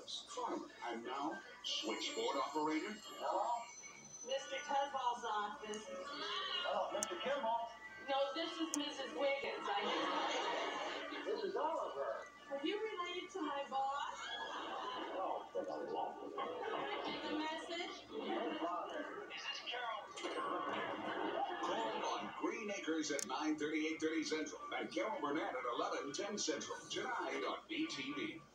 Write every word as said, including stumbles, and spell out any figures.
Douglas, farmer. And now, switchboard operator. Hello? Mister Tuzball's office. Oh, Mister Kimball. No, this is Missus Wiggins. I just... This is Oliver. Are you related to my boss? Oh, for the love of God. Can I get the message? No bother. Is this Carol? Call on Green Acres at nine thirty, eight thirty Central. And Carol Burnett at eleven ten Central. Tonight on B T V.